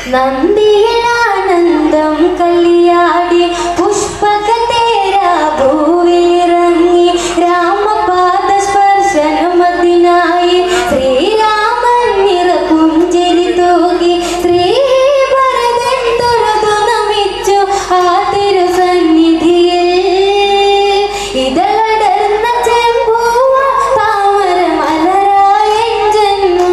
നന്ദിയിലാനന്ദം കളിയാടി പുഷ്പകതേര ഭൂവിറങ്ങി രാമപാദ സ്പർശനമതിനായി ശ്രീരാമൻ നിറപുഞ്ചിരി തൂകി ശ്രീഭരതൻ തൊഴുതു നമിച്ചു ആ തിരുസന്നിധിയിൽ ഇതളടർന്ന ചെമ്പൂവ താമര മലരായ ജന്മം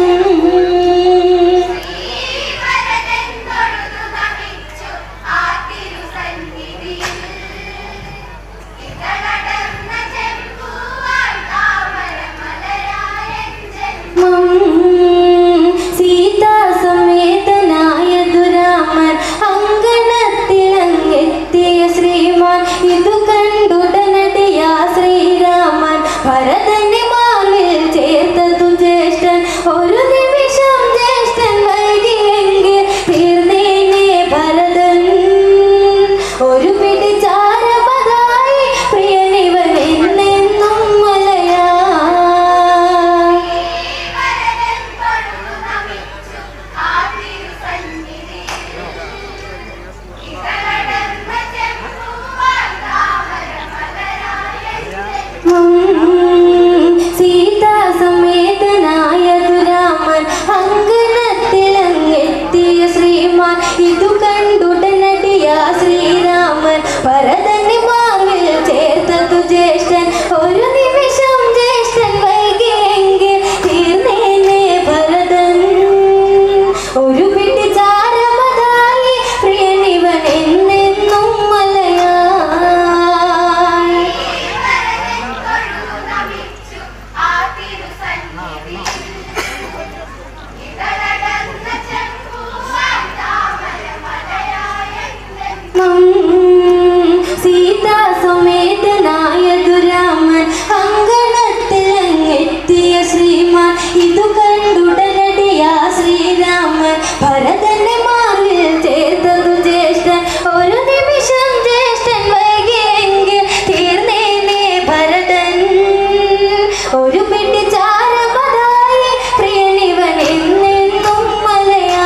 സീതാസമേതനായ ദുരാമൻ അങ്കണത്തിലങ്ങെത്തിയ ശ്രീമാൻ ഇതു കണ്ടുടനടിയാ ശ്രീരാമൻ ഭരതന്റെ മാറിൽ ചേർത്തതു ജ്യേഷ്ഠൻ ഒരു നിമിഷം ജ്യേഷ്ഠൻ വൈകിയെങ്കിൽ തീർന്നേനെ ഭരതൻ ഒരു പിടി ചാരമതായി പ്രിയനിവൻ എന്നെന്നും മലയാ സീതാസമേതനായ ദുരാമൻ അങ്കണത്തിലങ്ങെത്തിയ ശ്രീമാൻ ഇതു കണ്ടുടനടിയാ ശ്രീരാമൻ ഭരതന്റെ മാറിൽ ചേർത്തതു ജ്യേഷ്ഠൻ ഒരു നിമിഷം ജ്യേഷ്ഠൻ വൈകിയെങ്കിൽ തീർന്നേനെ ഭരതൻ ഒരു പിടി ചാരമതായി പ്രിയനിവൻ എന്നെന്നും മലയാ സീതാസമേതനായ ദുരാമൻ അങ്കണത്തിലങ്ങെത്തിയ ശ്രീമാൻ ഇതു കണ്ടുടനടിയാ ശ്രീരാമൻ ഭരതന്റെ മാറിൽ ചേർത്തതു ജ്യേഷ്ഠൻ ഒരു നിമിഷം ജ്യേഷ്ഠൻ വൈകിയെങ്കിൽ തീർന്നേനെ ഭരതൻ ഒരു പിടി ചാരമതായി പ്രിയനിവൻ എന്നെന്നും മലയാ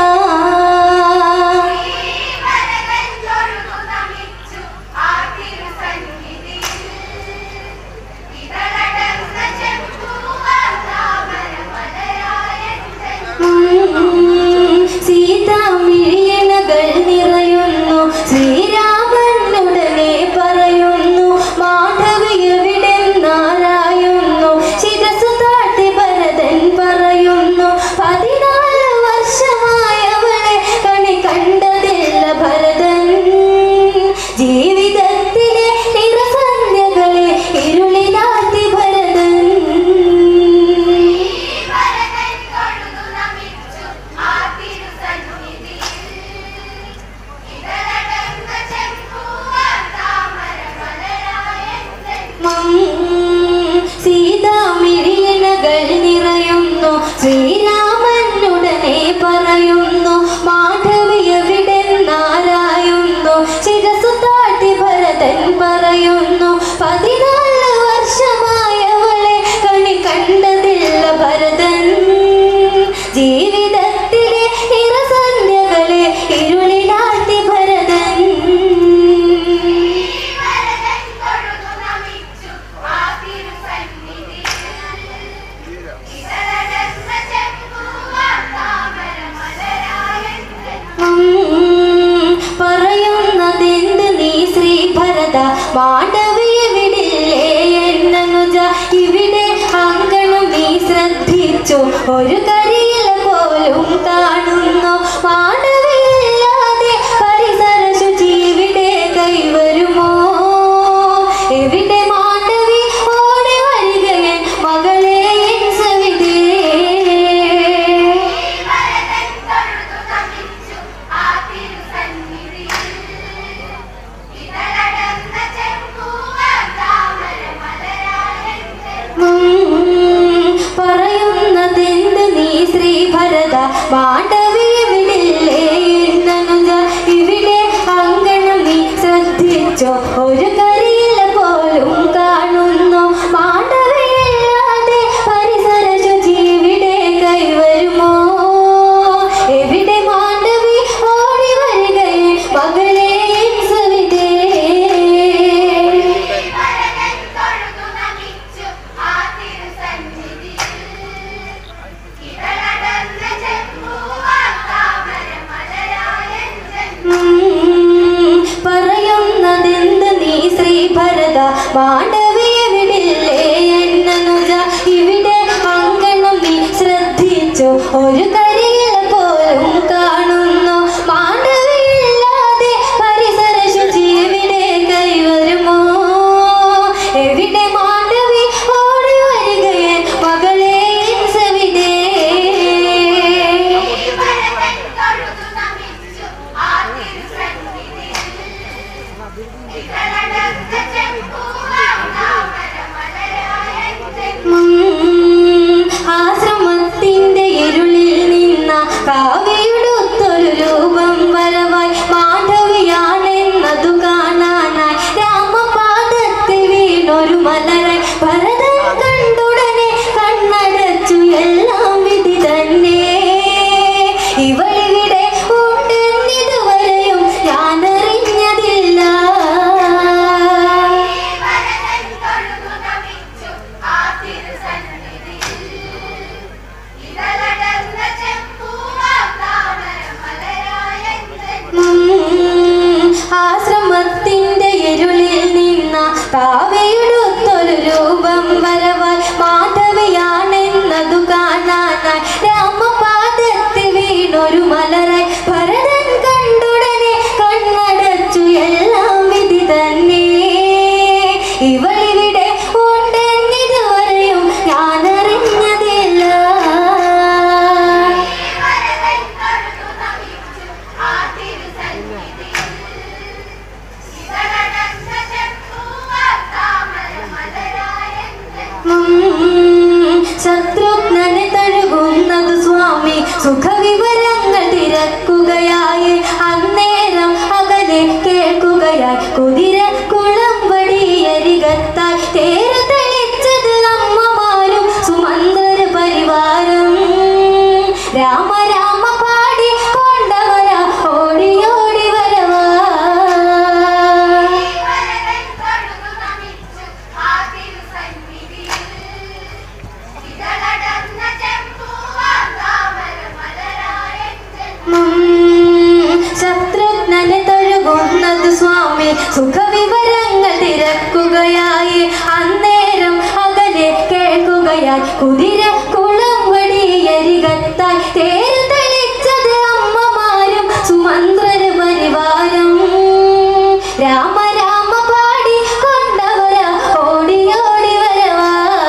സീതാമിഴിയനകൾ നിറയുന്നു ശ്രീരാമനുടനെ പറയുന്നു മാധവിയെവിടെന്നാരായുന്നു ശിരസു താട്ടി ഭരതൻ പറയുന്നു 14 വർഷമായവളെ കണി കണ്ടതില്ല ഭരതൻ ജീവിതത്തിലെ നിറസന്ധ്യകളെ ഇരുളിലാത്തി ഭരതൻ സീതാമിഴിയനകൾ നിറയുന്നു ശ്രീരാമനുടനെ പറയുന്നു മാധവിയെവിടെന്നാരായുന്നു ശിരസു താട്ടി ഭരതൻ പറയുന്നു 14 വർഷമായവളെ കണി കണ്ടതില്ല ഭരതൻ ജീവിതത്തിലെ നിറസന്ധ്യകളെ ഇരുളിലാട്ടി ഭരതൻ പറയുന്നതെന്ത് നീ ശ്രീഭരത മാണ്ഡവിയെ വിടില്ലേ എന്നനുജ ഇവിടെ അങ്കണം നീ ശ്രദ്ധിച്ചു ഒരു കരിയില പോലും കാണുന്നു മാണ്ഡവിയില്ലാതെ പരിസര ശുചി ഇവിടെ കൈവരുമോ എവിടെ മാണ്ഡവി ഓടി വരികയൻ മകളെ എൻ സവിതേ പറയുന്നതെന്ത് നീ ശ്രീഭരത മാണ്ഡവിയെ വിടില്ലേ എന്നനുജ ഇവിടെ അങ്കണം നീ ശ്രദ്ധിച്ചോ ഒരു കരിയില പോലും കാണുന്നു മാണ്ഡവിയില്ലാതെ പരിസര ശുചി ഇവിടെ കൈവരുമോ എവിടെ മാണ്ഡവി ഓടി മാണ്ടവിയവിടില്ലേ എന്നനുജ ഇവിടെ അങ്കണം നീ ശ്രദ്ധിച്ചു ഒരു കരിയില പോലും കാണുന്നു മാണ്ടവിയില്ലാതെ പരിസര ശുചി എവിടെ കൈവരുമോ എവിടെ മാണ്ടവി ഓടി വരികയേ മകളെ എവിടെ ആശ്രമത്തിന്റെ ഇരുളിൽ നിന്ന കാവ്യയുടുത്തൊരു രൂപം വരവായി മാധവിയാണെന്നതു കാണാനായി രാമപാദത്തിൽ വീണൊരു മലരായി ഭരതൻ കണ്ടുടനെ കണ്ണടച്ചു എല്ലാം വിധി തന്നെ ഇവളിവിടെ ഉണ്ടെന്നിതുവരെയും ഞാനറിഞ്ഞതില്ല ആശ്രമത്തിന്റെ ഇരുളിൽ നിന്ന കാവ്യയുടുത്തൊരു രൂപം വരവായി മാധവിയാണെന്നതു കാണാനായി രാമപാദത്തിൽ വീണൊരു മലരായി ഭരതൻ കണ്ടുടനെ കണ്ണടച്ചു എല്ലാം വിധി തന്നെ ഇവളിവിടെ ഉണ്ടെന്നിതുവരെയും ഞാനറിഞ്ഞതില്ല ശത്രുഘ്നനെ തഴുകുന്നതു സ്വാമി സുഖവിവരങ്ങൾ തിരക്കുകയായി അന്നേരം അകലെ കേൾക്കുകയായി കുതിര കുളമ്പടിയരികത്തായി തേര് തെളിച്ചത് അമ്മമാരും സുമന്ത്രര പരിവാരം രാമ രാമ പാടി കൊണ്ടവരാ ഓടി ഓടി വരവാ ശത്രുഘ്നനെ തഴുകുന്നത് സ്വാമി സുഖവിവരങ്ങൾ തിരക്കുകയായി അന്നേരം അകലെ കേൾക്കുകയായി കുതിര കുളമ്പടിയരികത്തായി തേര് തെളിച്ചത് അമ്മമാരും സുമന്ത്രര പരിവാരം രാമ രാമ പാടി കൊണ്ടവരാ ഓടി ഓടി വരവാ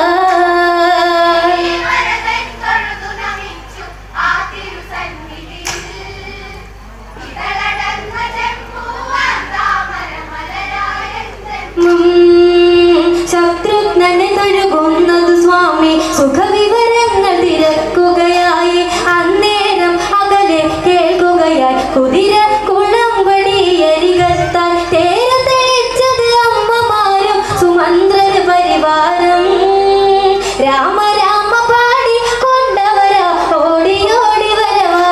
ശത്രുഘ്നനെ തഴുകുന്നത് സ്വാമി സുഖവിവരങ്ങൾ തിരക്കുകയായി അന്നേരം അകലെ കേൾക്കുകയായി കുതിര കുളമ്പടിയരികത്തായി തേര് തെളിച്ചത് അമ്മമാരും സുമന്ത്രര പരിവാരം രാമ രാമ പാടി കൊണ്ടവരാ ഓടി ഓടി വരവാ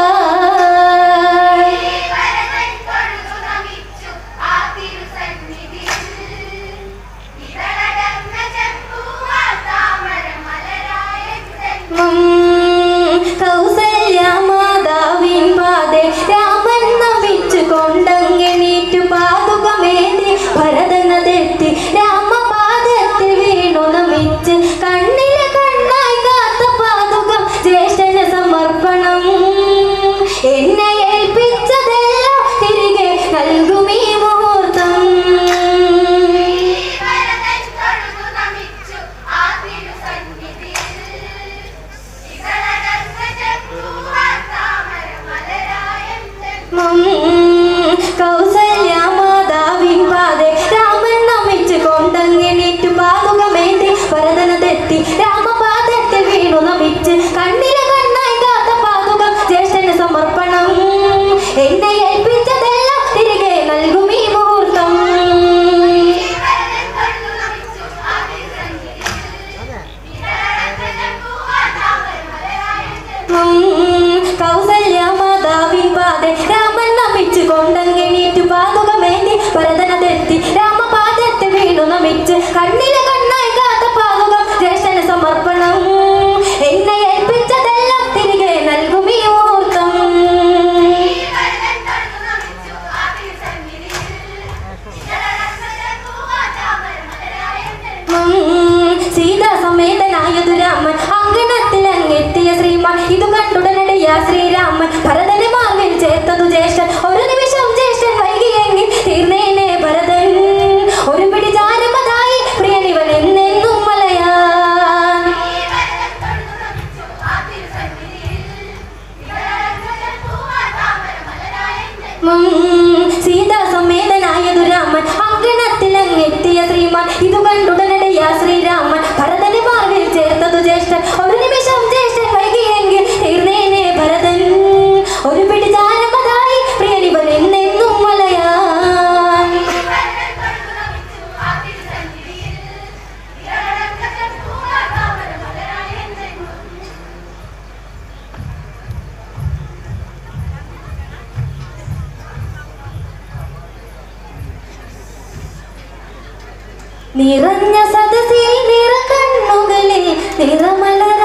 കൗസല്യമാതാവിൻ പാതെ രാമൻ നമിച്ചു കൊണ്ടങ്ങെണീറ്റു പാതുകമേന്തി ഭരതനതെത്തി രാമപാദത്തിൽ വീണു നമിച്ച് കണ്ണിലെ കണ്ണായി കാത്ത പാതുകം ജ്യേഷ്ഠന് സമർപ്പണം എന്നെ ഏൽപ്പിച്ചതെല്ലാം തിരികെ നൽകുമീ മുഹൂർത്തം കൗസല്യമാതാവിൻ പാതെ രാമൻ നമിച്ചു കൊണ്ടങ്ങെണീറ്റു പാതുകമേന്തി ഭരതനതെത്തി രാമപാദത്തിൽ വീണു നമിച്ച് കണ്ണിലെ കണ്ണായി കാത്ത പാതുകം ജ്യേഷ്ഠന് സമർപ്പണം എന്നെ ഏൽപ്പിച്ചതെല്ലാം തിരികെ നൽകുമീ മുഹൂർത്തം കൗസല്യമാതാവിൻ പാതെ രാമൻ നമിച്ചു കൊണ്ടങ്ങെണീറ്റു പാതുകമേന്തി ഭരതനതെത്തി രാമപാദത്തിൽ വീണു നമിച്ച് കണ്ണിലെ കണ്ണായി കാത്ത പാതുകം ജ്യേഷ്ഠന് സമർപ്പണം എന്നെ ഏൽപ്പിച്ചതെല്ലാം തിരികെ നൽകുമീ മുഹൂർത്തം ഭരതനെ മാർവിൽ ചേർത്തതു ജ്യേഷ്ഠൻ ഒരു നിമിഷം ജ്യേഷ്ഠൻ വൈകിയെങ്കിൽ തീർന്നേനെ ഭരതൻ ഒരു പിടി ചാരമതായി പ്രിയനിവൻ എന്നെന്നും മലയാൻ സീതാ സമേതനായതു രാമൻ അങ്കണത്തിലങ്ങെത്തിയ ശ്രീമാൻ ഇതു കണ്ടുടനടയ ശ്രീരാമൻ ഭരതനെ മാർവിൽ ചേർത്തതു ജ്യേഷ്ഠൻ ഒരു നിമിഷം ജ്യേഷ്ഠൻ വൈകിയെങ്കിൽ തീർന്നേനെ ഭരതൻ ഒരു പിടി ചാരമതായി പ്രിയനിവൻ എന്നെന്നും മലയാൻ നിറഞ്ഞ സദസ്സിൽ നിറകണ്ണുകളിൽ നിറമലർ